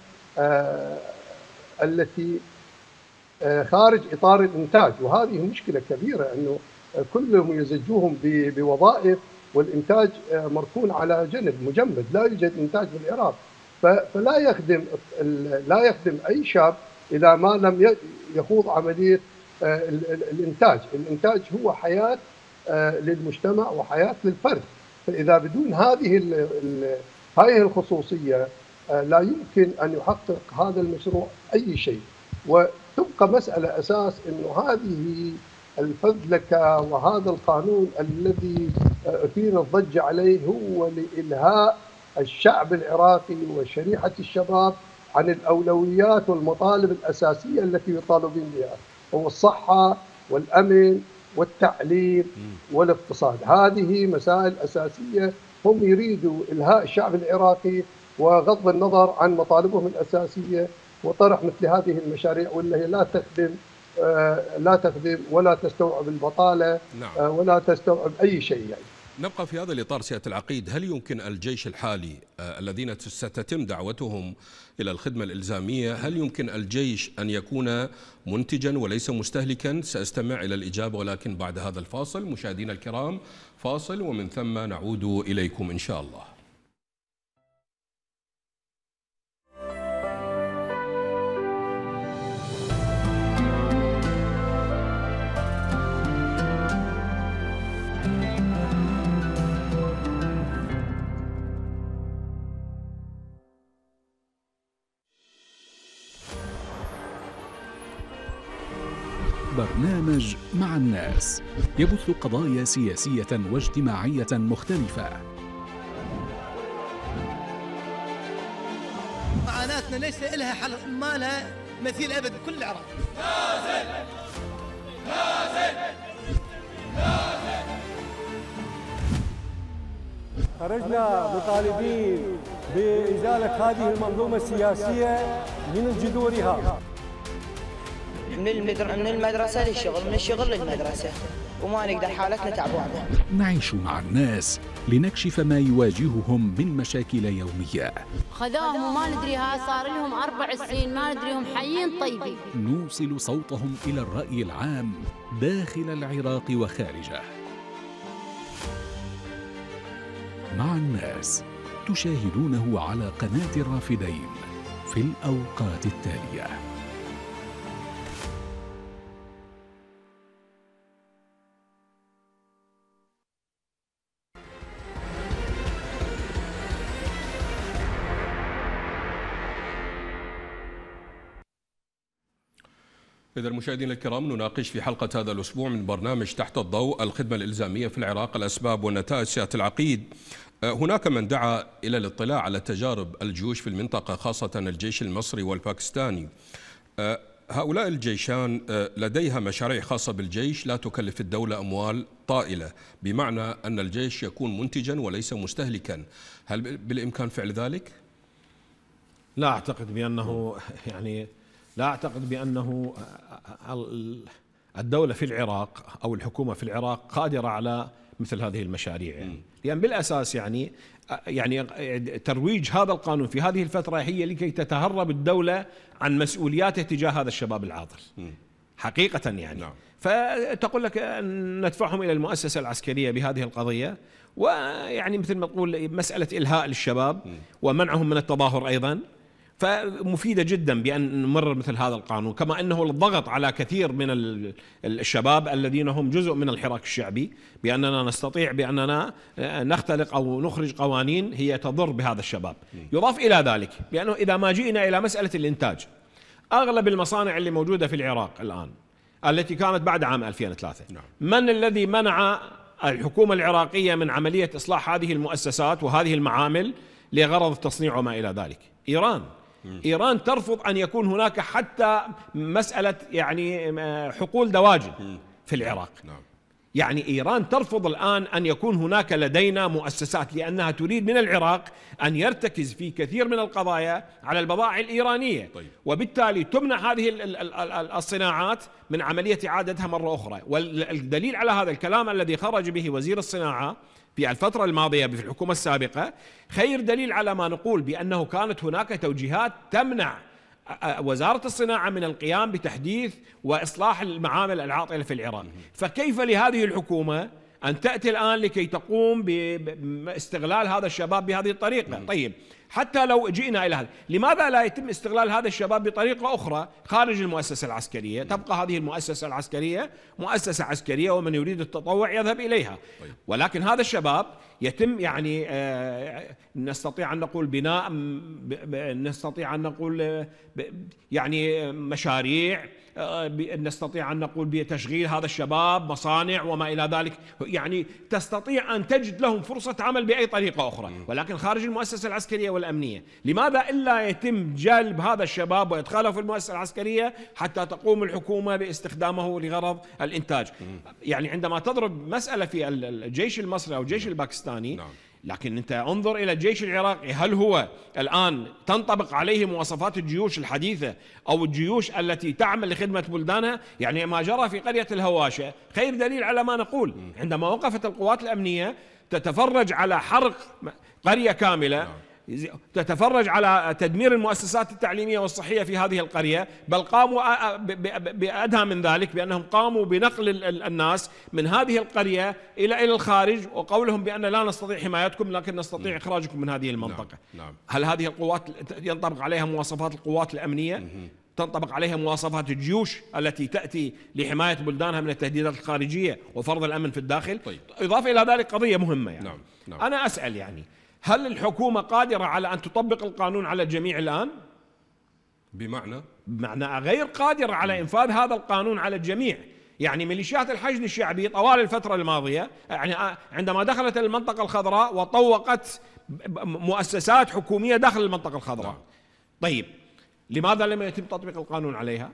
التي خارج إطار الإنتاج، وهذه مشكلة كبيرة أنه كلهم يزجوهم بوظائف والإنتاج مركون على جنب مجمد، لا يوجد إنتاج بالعراق. فلا يخدم لا يخدم أي شاب إذا ما لم يخوض عملية الإنتاج. الإنتاج هو حياة للمجتمع وحياة للفرد، فإذا بدون هذه هذه الخصوصية لا يمكن أن يحقق هذا المشروع أي شيء. وتبقى مسألة أساس أنه هذه الفذلكة وهذا القانون الذي أثير الضجة عليه هو لإلهاء الشعب العراقي وشريحة الشباب عن الأولويات والمطالب الأساسية التي يطالبون بها، هو الصحة والأمن والتعليم والاقتصاد. هذه مسائل أساسية هم يريدوا إلهاء الشعب العراقي وغض النظر عن مطالبهم الأساسية وطرح مثل هذه المشاريع، ولا هي لا تخدم لا تخدم ولا تستوعب البطالة نعم. ولا تستوعب أي شيء يعني. نبقى في هذا الإطار سيادة العقيد، هل يمكن الجيش الحالي الذين ستتم دعوتهم إلى الخدمة الإلزامية، هل يمكن الجيش أن يكون منتجا وليس مستهلكا؟ سأستمع إلى الإجابة ولكن بعد هذا الفاصل. مشاهدينا الكرام، فاصل ومن ثم نعود إليكم إن شاء الله. برنامج مع الناس يبث قضايا سياسية واجتماعية مختلفة. معاناتنا ليس لها حل، ما لها مثيل أبد بكل العراق. لازم لازم لازم خرجنا مطالبين بإزالة هذه المنظومة السياسية من جذورها. من من المدرسة للشغل، من الشغل للمدرسة، وما نقدر، حالتنا تعبانة. نعيش مع الناس لنكشف ما يواجههم من مشاكل يومية. خذوهم وما ندريها، صار لهم أربع سنين ما ندريهم حيين طيبين. نوصل صوتهم إلى الرأي العام داخل العراق وخارجه. مع الناس تشاهدونه على قناة الرافدين في الأوقات التالية. إذا مشاهدينا الكرام، نناقش في حلقة هذا الأسبوع من برنامج تحت الضوء الخدمة الإلزامية في العراق، الأسباب والنتائج. سيادة العقيد، هناك من دعا إلى الاطلاع على تجارب الجيوش في المنطقة، خاصة الجيش المصري والباكستاني. هؤلاء الجيشان لديها مشاريع خاصة بالجيش لا تكلف الدولة أموال طائلة، بمعنى أن الجيش يكون منتجا وليس مستهلكا. هل بالإمكان فعل ذلك؟ لا أعتقد بأنه يعني لا أعتقد بأنه الدولة في العراق أو الحكومة في العراق قادرة على مثل هذه المشاريع، يعني لأن بالأساس يعني يعني ترويج هذا القانون في هذه الفترة هي لكي تتهرب الدولة عن مسؤولياتها تجاه هذا الشباب العاطل حقيقة يعني. نعم. فتقول لك ندفعهم إلى المؤسسة العسكرية بهذه القضية، ويعني مثل ما تقول مسألة إلهاء للشباب ومنعهم من التظاهر أيضا، فمفيدة جدا بأن نمرر مثل هذا القانون، كما أنه الضغط على كثير من الشباب الذين هم جزء من الحراك الشعبي بأننا نستطيع بأننا نختلق أو نخرج قوانين هي تضر بهذا الشباب. يضاف إلى ذلك بأنه إذا ما جئنا إلى مسألة الإنتاج، أغلب المصانع اللي موجودة في العراق الآن التي كانت بعد عام ألفين وثلاثة، من الذي منع الحكومة العراقية من عملية إصلاح هذه المؤسسات وهذه المعامل لغرض التصنيع وما إلى ذلك؟ إيران. إيران ترفض أن يكون هناك حتى مسألة يعني حقول دواجن في العراق. يعني إيران ترفض الآن أن يكون هناك لدينا مؤسسات، لأنها تريد من العراق أن يرتكز في كثير من القضايا على البضائع الإيرانية. طيب. وبالتالي تمنع هذه الصناعات من عملية إعادتها مرة أخرى. والدليل على هذا الكلام الذي خرج به وزير الصناعة في الفترة الماضية في الحكومة السابقة خير دليل على ما نقول بأنه كانت هناك توجيهات تمنع وزارة الصناعة من القيام بتحديث وإصلاح المعامل العاطلة في العراق. فكيف لهذه الحكومة أن تأتي الآن لكي تقوم باستغلال هذا الشباب بهذه الطريقة؟ طيب، حتى لو جئنا إلى هذا، لماذا لا يتم استغلال هذا الشباب بطريقة أخرى خارج المؤسسة العسكرية؟ تبقى هذه المؤسسة العسكرية مؤسسة عسكرية، ومن يريد التطوع يذهب إليها. ولكن هذا الشباب يتم يعني آه نستطيع أن نقول بناء، نستطيع أن نقول يعني مشاريع، نستطيع أن نقول بتشغيل هذا الشباب مصانع وما إلى ذلك، يعني تستطيع أن تجد لهم فرصة عمل بأي طريقة أخرى، ولكن خارج المؤسسة العسكرية والأمنية. لماذا إلا يتم جلب هذا الشباب وإدخاله في المؤسسة العسكرية حتى تقوم الحكومة باستخدامه لغرض الإنتاج؟ يعني عندما تضرب مسألة في الجيش المصري أو الجيش الباكستاني، لكن أنت انظر إلى الجيش العراقي، هل هو الآن تنطبق عليه مواصفات الجيوش الحديثة أو الجيوش التي تعمل لخدمة بلدانها؟ يعني ما جرى في قرية الهواشة خير دليل على ما نقول. عندما وقفت القوات الأمنية تتفرج على حرق قرية كاملة، تتفرج على تدمير المؤسسات التعليمية والصحية في هذه القرية، بل قاموا بأدهى من ذلك بأنهم قاموا بنقل الناس من هذه القرية إلى إلى الخارج، وقولهم بأن لا نستطيع حمايتكم لكن نستطيع إخراجكم من هذه المنطقة. نعم. هل هذه القوات ينطبق عليها مواصفات القوات الأمنية؟ تنطبق عليها مواصفات الجيوش التي تأتي لحماية بلدانها من التهديدات الخارجية وفرض الأمن في الداخل؟ طيب. إضافة إلى ذلك قضية مهمة يعني. نعم. نعم. أنا أسأل يعني، هل الحكومة قادرة على أن تطبق القانون على الجميع الآن؟ بمعنى؟ بمعنى غير قادرة على إنفاذ هذا القانون على الجميع. يعني ميليشيات الحشد الشعبي طوال الفترة الماضية، يعني عندما دخلت المنطقة الخضراء وطوقت مؤسسات حكومية داخل المنطقة الخضراء، طيب لماذا لم يتم تطبيق القانون عليها؟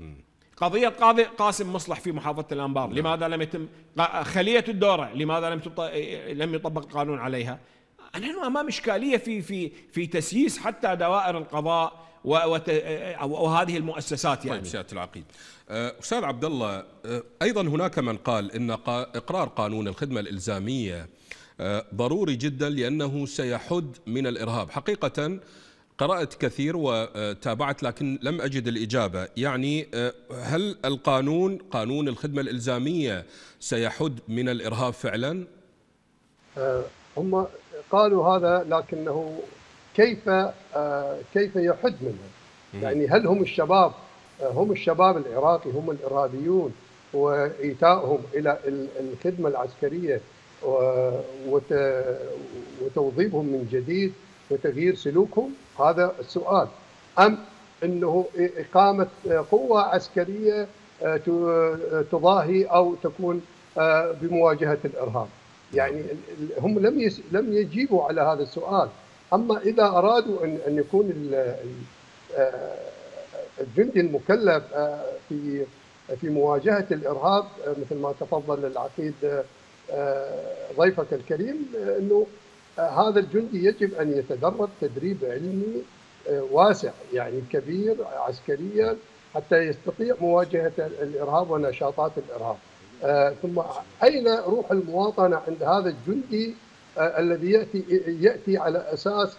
قضية قاضي قاسم مصلح في محافظة الأنبار، لماذا لم يتم؟ خلية الدورة، لماذا لم لم يطبق القانون عليها؟ نحن أمام إشكالية في في في تسييس حتى دوائر القضاء وهذه المؤسسات يعني. طيب سيادة العقيد، أستاذ عبد الله، أيضا هناك من قال إن إقرار قانون الخدمة الإلزامية ضروري جدا لأنه سيحد من الإرهاب. حقيقة قرأت كثير وتابعت لكن لم أجد الإجابة. يعني هل القانون قانون الخدمة الإلزامية سيحد من الإرهاب فعلا؟ هم قالوا هذا، لكنه كيف كيف يحد منه؟ يعني هل هم الشباب هم الشباب العراقي هم الإرهابيون وإيتائهم إلى الخدمة العسكرية وتوظيفهم من جديد وتغيير سلوكهم؟ هذا السؤال. أم انه اقامه قوه عسكريه تضاهي او تكون بمواجهه الارهاب. يعني هم لم لم يجيبوا على هذا السؤال. اما اذا ارادوا ان ان يكون الجندي المكلف في في مواجهه الارهاب مثل ما تفضل العقيد ضيفك الكريم، انه هذا الجندي يجب ان يتدرب تدريب علمي واسع يعني كبير عسكريا حتى يستطيع مواجهه الارهاب ونشاطات الارهاب. ثم اين روح المواطنه عند هذا الجندي الذي ياتي ياتي على اساس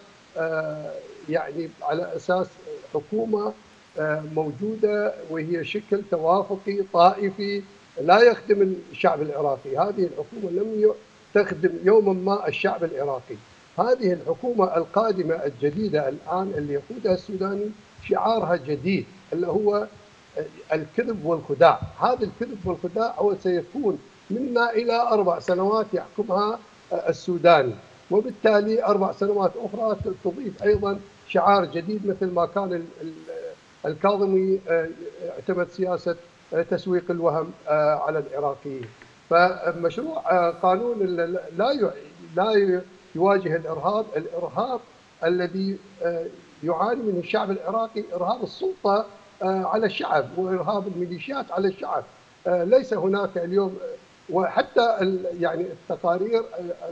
يعني على اساس حكومه موجوده وهي شكل توافقي طائفي لا يخدم الشعب العراقي. هذه الحكومه لم تخدم يوما ما الشعب العراقي. هذه الحكومه القادمه الجديده الان اللي يقودها السوداني شعارها جديد اللي هو الكذب والخداع. هذا الكذب والخداع هو سيكون منا الى اربع سنوات يحكمها السوداني، وبالتالي اربع سنوات اخرى تضيف ايضا شعار جديد مثل ما كان الكاظمي اعتمد سياسه تسويق الوهم على العراقيين. فمشروع قانون لا لا يواجه الارهاب، الارهاب الذي يعاني منه الشعب العراقي ارهاب السلطه على الشعب وارهاب الميليشيات على الشعب. ليس هناك اليوم، وحتى يعني التقارير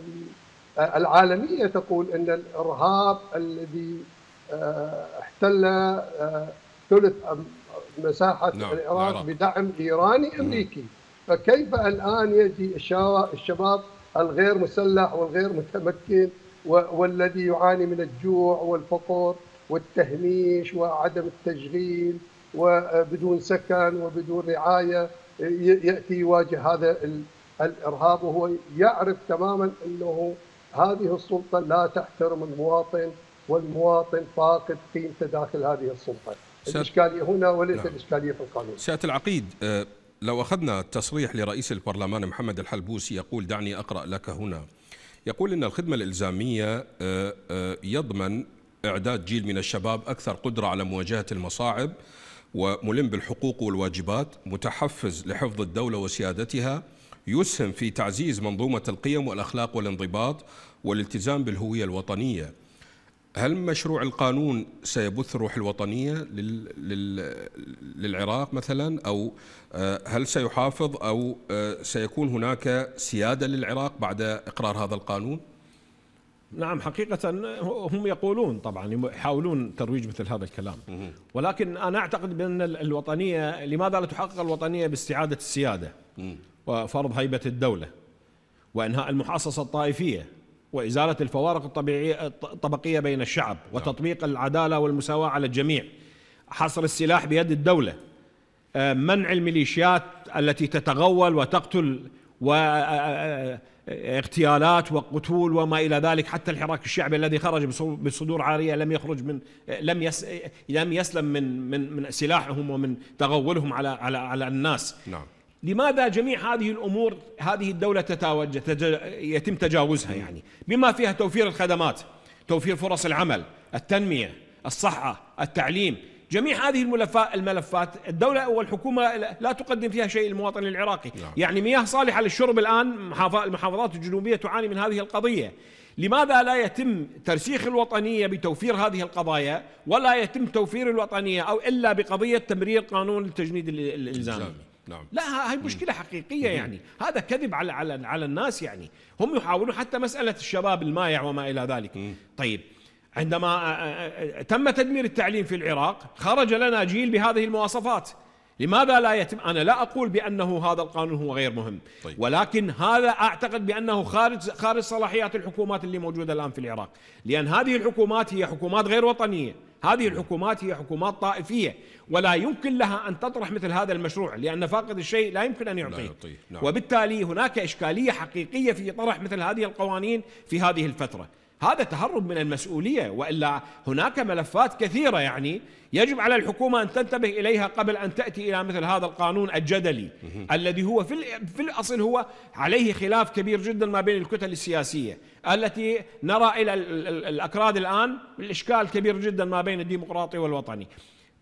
العالميه تقول ان الارهاب الذي احتل ثلث مساحه نعم. العراق بدعم ايراني امريكي. فكيف الان يجي الشباب الغير مسلح والغير متمكن والذي يعاني من الجوع والفقر والتهميش وعدم التشغيل وبدون سكن وبدون رعايه ياتي يواجه هذا الارهاب وهو يعرف تماما انه هذه السلطه لا تحترم المواطن والمواطن فاقد قيمته داخل هذه السلطه. الاشكاليه هنا وليس نعم. الاشكاليه في القانون. سيادة العقيد، لو اخذنا تصريح لرئيس البرلمان محمد الحلبوسي يقول، دعني اقرا لك هنا، يقول ان الخدمه الالزاميه يضمن اعداد جيل من الشباب اكثر قدره على مواجهه المصاعب وملم بالحقوق والواجبات، متحفز لحفظ الدوله وسيادتها، يسهم في تعزيز منظومه القيم والاخلاق والانضباط والالتزام بالهويه الوطنيه. هل مشروع القانون سيبث روح الوطنيه للعراق مثلا، او هل سيحافظ او سيكون هناك سياده للعراق بعد اقرار هذا القانون؟ نعم، حقيقة هم يقولون طبعا يحاولون ترويج مثل هذا الكلام، ولكن أنا أعتقد بأن الوطنية، لماذا لا تحقق الوطنية باستعادة السيادة وفرض هيبة الدولة وإنهاء المحاصصة الطائفية وإزالة الفوارق الطبيعية الطبقية بين الشعب وتطبيق العدالة والمساواة على الجميع، حصر السلاح بيد الدولة، منع الميليشيات التي تتغول وتقتل واغتيالات وقتول وما إلى ذلك، حتى الحراك الشعبي الذي خرج بصدور عارية لم يخرج من لم يس لم يسلم من من من سلاحهم ومن تغولهم على على على الناس. نعم. لماذا جميع هذه الأمور هذه الدولة تتوجه تج... يتم تجاوزها، يعني بما فيها توفير الخدمات، توفير فرص العمل، التنمية، الصحة، التعليم، جميع هذه الملفات الملفات الدولة والحكومة لا تقدم فيها شيء للمواطن العراقي. نعم. يعني مياه صالحة للشرب الآن المحافظات الجنوبية تعاني من هذه القضية. لماذا لا يتم ترسيخ الوطنية بتوفير هذه القضايا ولا يتم توفير الوطنية أو إلا بقضية تمرير قانون التجنيد الإلزامي؟ نعم. لا، هاي مشكلة حقيقية، يعني هذا كذب على على على الناس. يعني هم يحاولون حتى مسألة الشباب المايع وما إلى ذلك. م. طيب، عندما تم تدمير التعليم في العراق خرج لنا جيل بهذه المواصفات، لماذا لا يتم؟ أنا لا أقول بأنه هذا القانون هو غير مهم. طيب. ولكن هذا أعتقد بأنه خارج خارج صلاحيات الحكومات اللي موجودة الآن في العراق، لأن هذه الحكومات هي حكومات غير وطنية، هذه الحكومات هي حكومات طائفية، ولا يمكن لها أن تطرح مثل هذا المشروع، لأن فاقد الشيء لا يمكن أن يعطيه. نعم. وبالتالي هناك إشكالية حقيقية في طرح مثل هذه القوانين في هذه الفترة. هذا تهرب من المسؤولية، وإلا هناك ملفات كثيرة يعني يجب على الحكومة أن تنتبه إليها قبل أن تأتي إلى مثل هذا القانون الجدلي الذي هو في في الأصل هو عليه خلاف كبير جدا ما بين الكتل السياسية التي نرى إلى الأكراد الآن الإشكال كبير جدا ما بين الديمقراطي والوطني.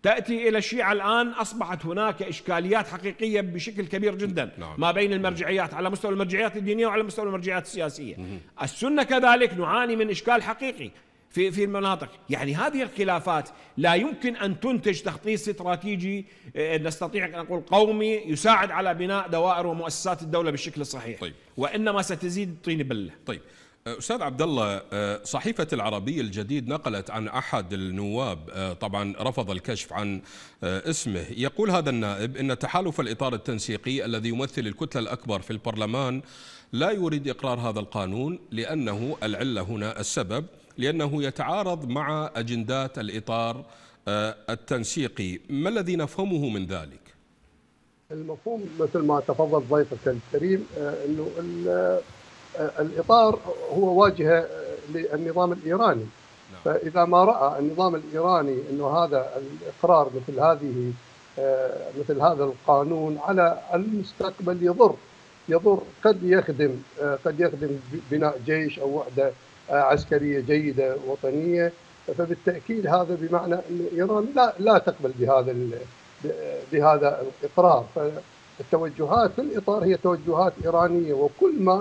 تأتي إلى الشيعة الآن أصبحت هناك إشكاليات حقيقية بشكل كبير جدا نعم. ما بين المرجعيات على مستوى المرجعيات الدينية وعلى مستوى المرجعيات السياسية. السنة كذلك نعاني من إشكال حقيقي في في المناطق. يعني هذه الخلافات لا يمكن أن تنتج تخطيط استراتيجي نستطيع أن نقول قومي يساعد على بناء دوائر ومؤسسات الدولة بالشكل الصحيح. طيب. وإنما ستزيد طين بلة. طيب أستاذ عبد الله، صحيفة العربي الجديد نقلت عن أحد النواب، طبعا رفض الكشف عن اسمه، يقول هذا النائب إن تحالف الإطار التنسيقي الذي يمثل الكتلة الأكبر في البرلمان لا يريد إقرار هذا القانون لأنه العلة هنا السبب لأنه يتعارض مع أجندات الإطار التنسيقي. ما الذي نفهمه من ذلك؟ المفهوم مثل ما تفضل ضيفك الكريم أنه الإطار هو واجهة للنظام الإيراني. فإذا ما رأى النظام الإيراني أنه هذا الإقرار مثل هذه مثل هذا القانون على المستقبل يضر يضر قد يخدم قد يخدم بناء جيش أو وحدة عسكرية جيدة وطنية، فبالتأكيد هذا بمعنى أن إيران لا لا تقبل بهذا بهذا الإقرار. فالتوجهات في الإطار هي توجهات إيرانية، وكل ما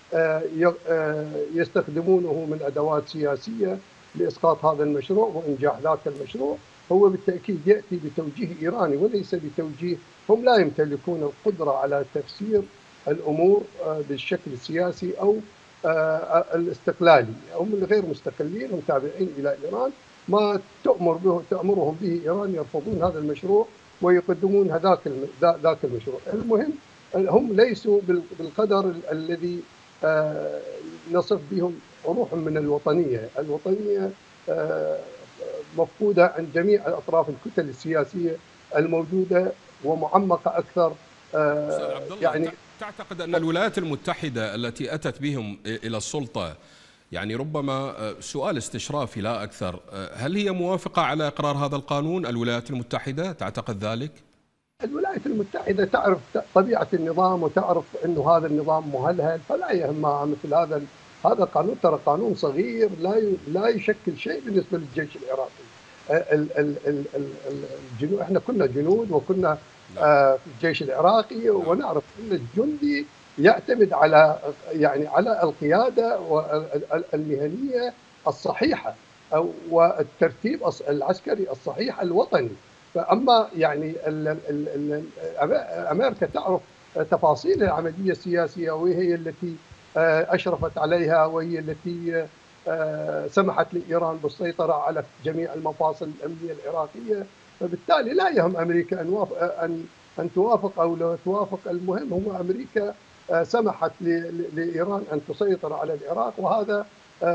يستخدمونه من أدوات سياسية لإسقاط هذا المشروع وإنجاح ذاك المشروع هو بالتأكيد يأتي بتوجيه إيراني وليس بتوجيه. هم لا يمتلكون القدرة على تفسير الأمور بالشكل السياسي أو الاستقلالي، هم غير مستقلين، هم تابعين إلى إيران. ما تأمر به تأمرهم به إيران يرفضون هذا المشروع ويقدمون هذاك ذاك المشروع. المهم هم ليسوا بالقدر الذي نصف بهم روح من الوطنية. الوطنية مفقودة عند جميع أطراف الكتل السياسية الموجودة ومعمقة أكثر. يعني تعتقد أن الولايات المتحدة التي أتت بهم إلى السلطة، يعني ربما سؤال استشرافي لا أكثر، هل هي موافقة على إقرار هذا القانون؟ الولايات المتحدة تعتقد ذلك؟ الولايات المتحدة تعرف طبيعة النظام وتعرف أنه هذا النظام مهلهل، فلا يهمها مثل هذا هذا القانون. ترى قانون صغير لا لا يشكل شيء بالنسبة للجيش العراقي. ال ال ال الجنود، احنا كنا جنود وكنا آه في الجيش العراقي، ونعرف أن الجندي يعتمد على يعني على القيادة المهنية الصحيحة والترتيب العسكري الصحيح الوطني. فأما يعني أمريكا تعرف تفاصيل العملية السياسية، وهي التي أشرفت عليها، وهي التي سمحت لإيران بالسيطرة على جميع المفاصل الأمنية العراقية. فبالتالي لا يهم أمريكا أن أن أن توافق أو لا توافق. المهم هو أمريكا سمحت لإيران أن تسيطر على العراق، وهذا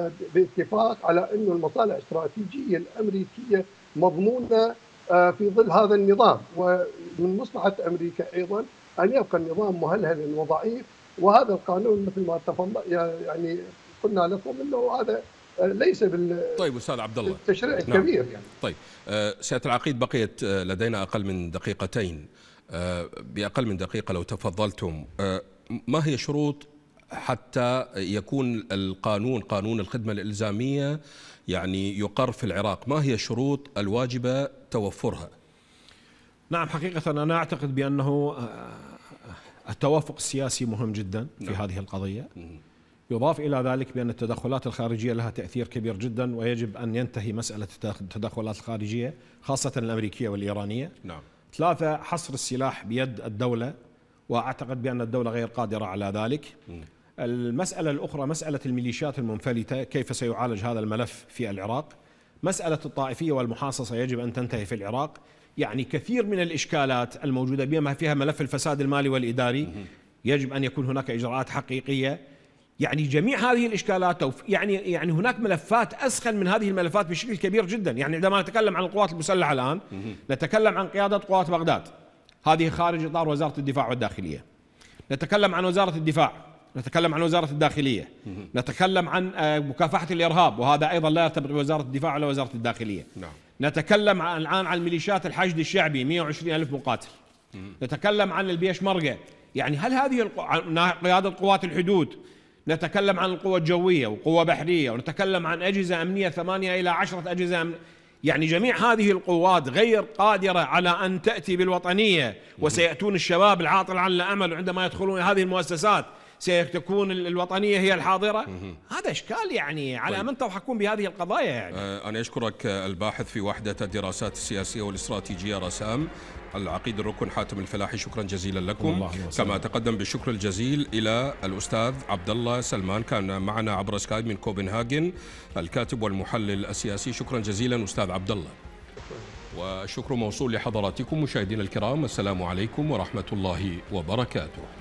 باتفاق على أن المصالح الاستراتيجية الأمريكية مضمونة في ظل هذا النظام. ومن مصلحة أمريكا أيضا أن يبقى النظام مهلهلا وضعيف. وهذا القانون مثل ما تفضل يعني قلنا لكم أنه هذا ليس بال طيب أستاذ عبد الله التشريع الكبير. نعم. يعني طيب سيادة العقيد، بقيت لدينا أقل من دقيقتين، بأقل من دقيقة لو تفضلتم، ما هي شروط حتى يكون القانون قانون الخدمة الإلزامية يعني يقر في العراق؟ ما هي الشروط الواجبة توفرها؟ نعم، حقيقة أنا أعتقد بأنه التوافق السياسي مهم جدا في نعم. هذه القضية. يضاف إلى ذلك بأن التدخلات الخارجية لها تأثير كبير جدا، ويجب أن ينتهي مسألة التدخلات الخارجية خاصة الأمريكية والإيرانية. نعم. ثلاثة، حصر السلاح بيد الدولة، وأعتقد بأن الدولة غير قادرة على ذلك. م. المسألة الأخرى مسألة الميليشيات المنفلتة، كيف سيعالج هذا الملف في العراق. مسألة الطائفية والمحاصصة يجب أن تنتهي في العراق. يعني كثير من الإشكالات الموجودة بما فيها ملف الفساد المالي والإداري يجب أن يكون هناك إجراءات حقيقية. يعني جميع هذه الإشكالات يعني يعني هناك ملفات أسخن من هذه الملفات بشكل كبير جدا. يعني عندما نتكلم عن القوات المسلحة الآن نتكلم عن قيادة قوات بغداد، هذه خارج إطار وزارة الدفاع والداخلية. نتكلم عن وزارة الدفاع، نتكلم عن وزارة الداخلية، نتكلم عن مكافحة الإرهاب، وهذا أيضا لا يرتبط بوزارة الدفاع ولا وزارة الداخلية. نعم. نتكلم الآن عن ميليشيات الحشد الشعبي مئة وعشرين ألف مقاتل. نتكلم عن البيش مرقة. يعني هل هذه قيادة قوات الحدود، نتكلم عن القوة الجوية وقوة بحرية، ونتكلم عن أجهزة أمنية ثمانية إلى عشرة أجهزة أمنية. يعني جميع هذه القوات غير قادرة على أن تأتي بالوطنية، وسيأتون الشباب العاطل عن الأمل، وعندما يدخلون هذه المؤسسات سيكون الوطنية هي الحاضرة. هذا إشكال يعني على طيب. من تضحكون بهذه القضايا يعني. أنا أشكرك الباحث في وحدة الدراسات السياسية والاستراتيجية رسام العقيد الركن حاتم الفلاحي، شكرا جزيلا لكم. كما تقدم بالشكر الجزيل إلى الأستاذ عبد الله سلمان، كان معنا عبر سكايب من كوبنهاجن، الكاتب والمحلل السياسي. شكرا جزيلا أستاذ عبد الله. والشكر موصول لحضراتكم مشاهدينا الكرام، السلام عليكم ورحمة الله وبركاته.